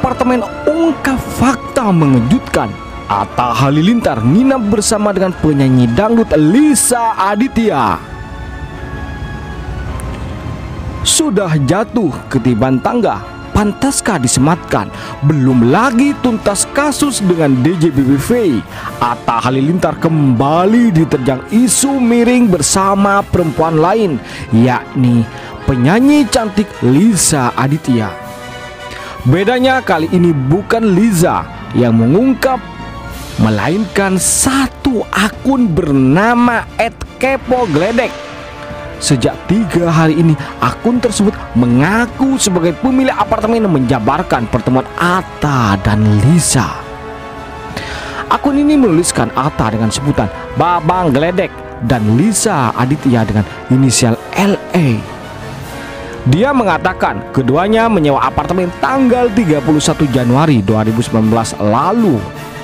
apartemen ungkap fakta mengejutkan. Atta Halilintar nginap bersama dengan penyanyi dangdut Lisa Aditya. Sudah jatuh ketiban tangga, pantaskah disematkan? Belum lagi tuntas kasus dengan DJ BBV. Atta Halilintar kembali diterjang isu miring bersama perempuan lain, yakni penyanyi cantik Lisa Aditya. Bedanya kali ini bukan Liza yang mengungkap, melainkan satu akun bernama @kepogledek. Sejak 3 hari ini, akun tersebut mengaku sebagai pemilik apartemen menjabarkan pertemuan Atta dan Lisa. Akun ini menuliskan Atta dengan sebutan Babang Gledek dan Lisa Aditya dengan inisial LA. Dia mengatakan keduanya menyewa apartemen tanggal 31 Januari 2019 lalu.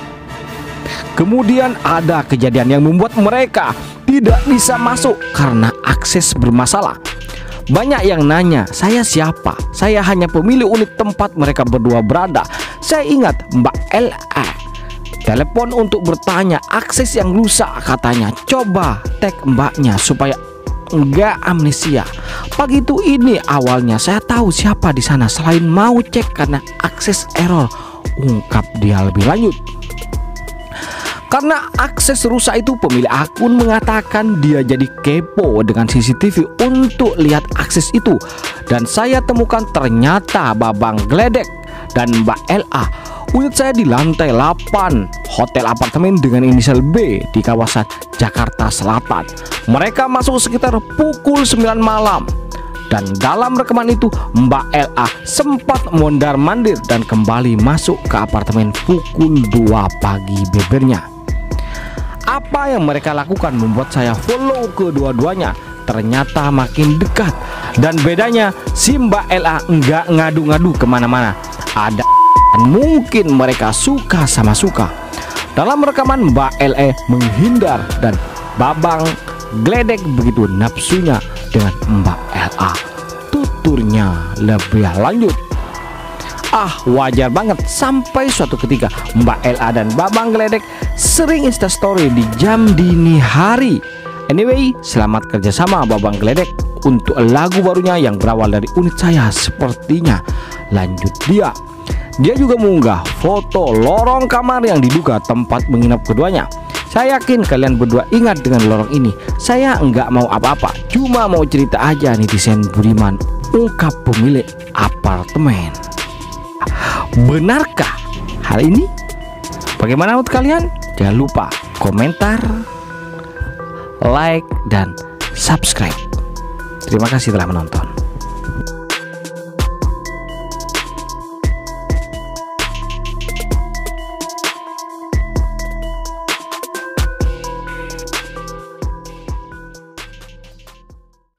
Kemudian ada kejadian yang membuat mereka tidak bisa masuk karena akses bermasalah. Banyak yang nanya, saya siapa? Saya hanya pemilik unit tempat mereka berdua berada. Saya ingat Mbak LA telepon untuk bertanya akses yang rusak katanya. Coba tag mbaknya supaya enggak amnesia. Pagi itu ini awalnya saya tahu siapa di sana selain mau cek karena akses error, ungkap dia lebih lanjut. Karena akses rusak itu, pemilik akun mengatakan dia jadi kepo dengan CCTV untuk lihat akses itu. Dan saya temukan ternyata Babang Gledek dan Mbak LA. Unit saya di lantai 8 hotel apartemen dengan inisial B di kawasan Jakarta Selatan. Mereka masuk sekitar pukul 9 malam. Dan dalam rekaman itu Mbak LA sempat mondar-mandir dan kembali masuk ke apartemen pukul 2 pagi bebernya. Apa yang mereka lakukan membuat saya follow kedua-duanya. Ternyata makin dekat. Dan bedanya si Mbak LA enggak ngadu-ngadu kemana-mana. Ada mungkin mereka suka sama suka. Dalam rekaman Mbak LA menghindar dan Babang Gledek begitu nafsunya dengan Mbak LA. Tuturnya lebih lanjut. Wajar banget sampai suatu ketika Mbak LA dan Babang Gledek sering instastory di jam dini hari. Anyway, selamat kerjasama Babang Gledek untuk lagu barunya yang berawal dari unit saya sepertinya. Lanjut dia juga mengunggah foto lorong kamar yang diduga tempat menginap keduanya. Saya yakin kalian berdua ingat dengan lorong ini. Saya enggak mau apa-apa, cuma mau cerita aja netizen budiman, ungkap pemilik apartemen. Benarkah hal ini? Bagaimana menurut kalian? Jangan lupa komentar, like, dan subscribe. Terima kasih telah menonton.